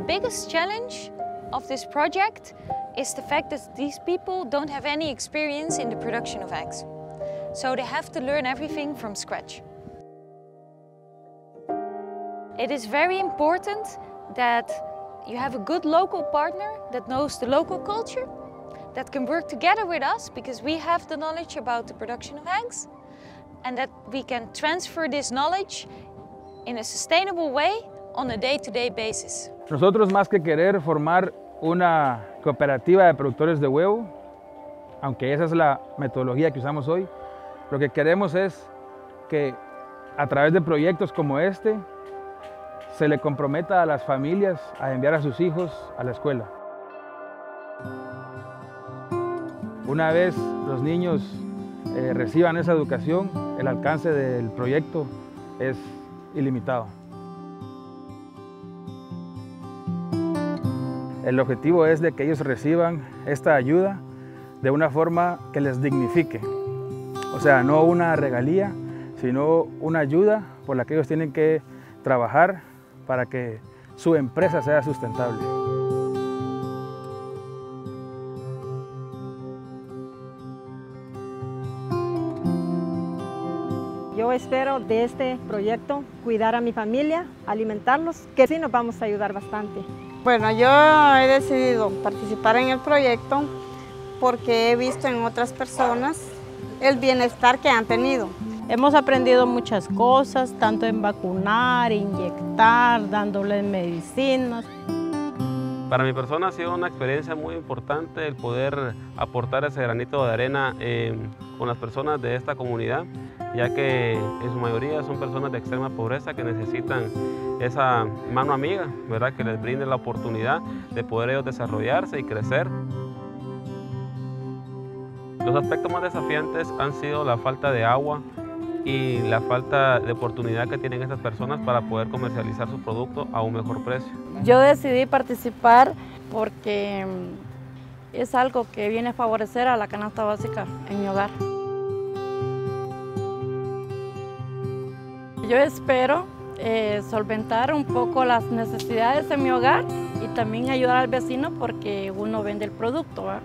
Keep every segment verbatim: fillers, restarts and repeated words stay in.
biggest challenge of this project is the fact that these people don't have any experience in the production of eggs. So they have to learn everything from scratch. It is very important that you have a good local partner that knows the local culture, that can work together with us because we have the knowledge about the production of eggs, and that we can transfer this knowledge in a sustainable way on a day-to-day basis. Nosotros, más que querer formar una cooperativa de productores de huevo, aunque esa es la metodología que usamos hoy, lo que queremos es que a través de proyectos como este se le comprometa a las familias a enviar a sus hijos a la escuela. Una vez los niños eh, reciban esa educación, el alcance del proyecto es ilimitado. El objetivo es de que ellos reciban esta ayuda de una forma que les dignifique. O sea, no una regalía, sino una ayuda por la que ellos tienen que trabajar para que su empresa sea sustentable. Yo espero de este proyecto cuidar a mi familia, alimentarlos, que sí nos vamos a ayudar bastante. Bueno, yo he decidido participar en el proyecto porque he visto en otras personas el bienestar que han tenido. Hemos aprendido muchas cosas, tanto en vacunar, inyectar, dándoles medicinas. Para mi persona ha sido una experiencia muy importante el poder aportar ese granito de arena eh, con las personas de esta comunidad, ya que en su mayoría son personas de extrema pobreza que necesitan esa mano amiga, ¿verdad? Que les brinde la oportunidad de poder ellos desarrollarse y crecer. Los aspectos más desafiantes han sido la falta de agua y la falta de oportunidad que tienen estas personas para poder comercializar sus productos a un mejor precio. Yo decidí participar porque es algo que viene a favorecer a la canasta básica en mi hogar. Yo espero eh, solventar un poco las necesidades en mi hogar y también ayudar al vecino porque uno vende el producto, ¿verdad?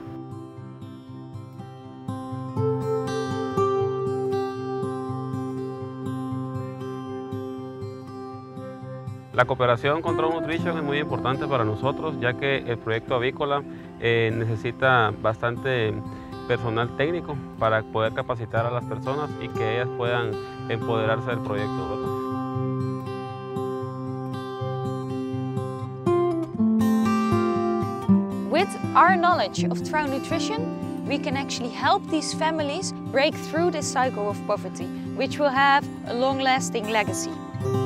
La cooperación con Trout Nutrition es muy importante para nosotros, ya que el proyecto avícola eh, necesita bastante personal técnico para poder capacitar a las personas y que ellas puedan empoderarse del proyecto, ¿verdad? With our knowledge of Trout Nutrition, we can actually help these families break through this cycle of poverty, which will have a long-lasting legacy.